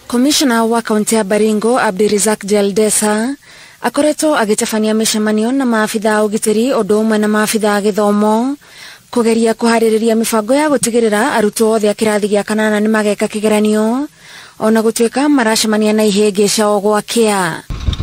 Commissioner wa kaunti ya Baringo Abdirizak Jaldesa akoretwo agitafania mishemanio na maafitha ugitiri odumwe na maafitha githomo kugeria kuhaririria mifango ya gutigirira arutwo othe a kirathi gia kanana ni mageka kigeranio ona gutwika marashemania na ihengesha ogwakia.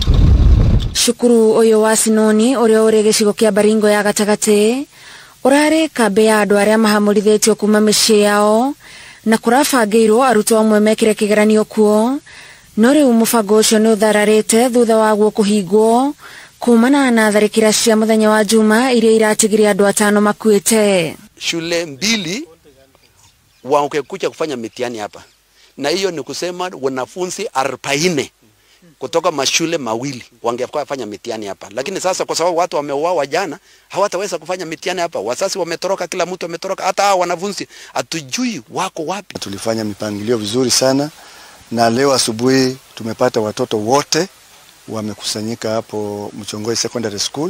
Shukuru uyu wa Sinoni uria uri gicigo kia Baringo ya gatagati urari kambe ya andu aria mahamurithetio kuma micii yao na kurabangirwo arutwo amwe mekire kigeranio kuo no riu mubango ucio ni uthararite thutha waguo kuhingwo kumana na tharikira cia muthenya wa Juma iria iratigire andu 5 makuite. Shule mbili wangekuja kufanya mitihani hapa, na hiyo ni kusema wanafunzi 40 kutoka mashule mawili wangekuwa kufanya mitihani hapa, lakini sasa kwa sababu watu wameuawa jana hawataweza kufanya mitihani hapa. Wasasi wametoroka, kila mtu ametoroka, hata hao wanafunzi hatujui wako wapi. Tulifanya mipangilio vizuri sana na leo asubuhi tumepata watoto wote wamekusanyika hapo Mchongoi Secondary School,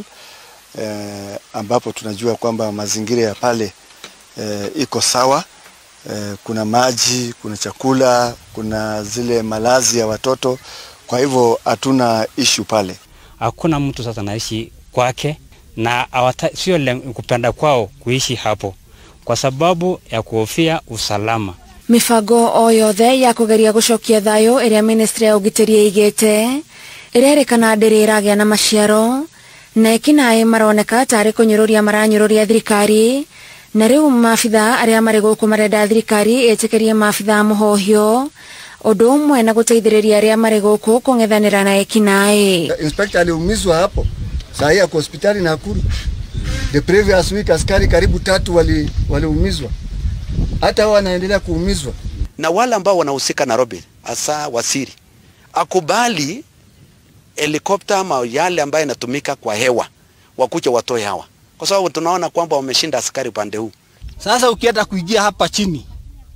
ambapo tunajua kwamba mazingira ya pale iko sawa. Kuna maji, kuna chakula, kuna zile malazi ya watoto, kwa hivyo hatuna issue pale. Hakuna mtu sasa naishi kwake na sio kupenda kwao kuishi hapo kwa sababu ya kuhofia usalama. Mifango o yothe ya kugeria gucokia thayo iria ministry ya ugitiri igete irerikana ndiriragia na maciaro na ekinae maroneka tari kunyururia maranyururia thirikari na riu maafitha aria mari guku marenda thirikari etikirie maafitha muhohio undu umwe na guteithiriria aria mari guku kungethanira na ekinae. Inspector aliumizwa hapo, saa hii ako hospitali Nakuru. The previous week askari karibu 3 waliumizwa, hata hao wanaendelea kuumizwa. Na wale ambao wanahusika na Nairobi hasa wasiri akubali helikopta ama yale ambayo inatumika kwa hewa wakuja watoe hawa, kwa sababu tunaona kwamba wameshinda askari upande huu. Sasa ukienda kuingia hapa chini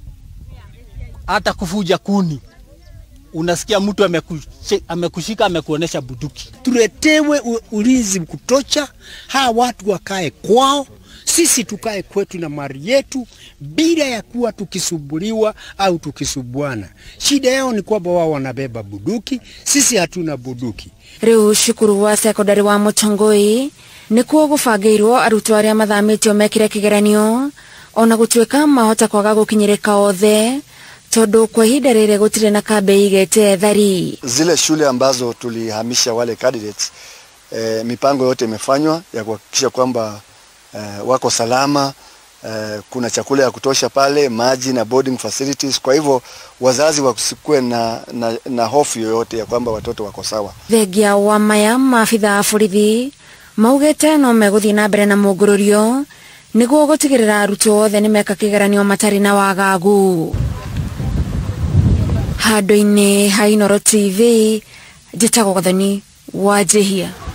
hata kufuja kuni unasikia mtu amekushika amekuonesha buduki. Tuletewe ulinzi kutosha, hawa watu wakae kwao, sisi tukae kwetu na mali yetu bila ya kuwa tukisubuliwa au tukisubuana. Shida yao ni kwamba wao wanabeba buduki, sisi hatuna buduki. Riu Shukuru wa sekondari wa Mchongoi nikuo gubangirwo arutwo aria mathamitio mekire kigeranio ona gutwika mahota kwaga gukinyirika othe tondu kwa ihinda rire gutire na kambe igete thari. Zile shule ambazo tulihamisha wale candidates, mipango yote imefanywa ya kuhakikisha kwamba wako salama, kuna chakula ya kutosha pale, maji na boarding facilities. Kwa hivyo wazazi wasikue na hofu yoyote ya kwamba watoto wako sawa. Thegia wa maya maafitha a borithi maugete no meguthii na mbere na mugururio niguo gutigirira arutwo othe ni meka kigeranio matari na wagagu. Handu-ini ha Inooro TV, njitagwo Gathoni Wanjihia.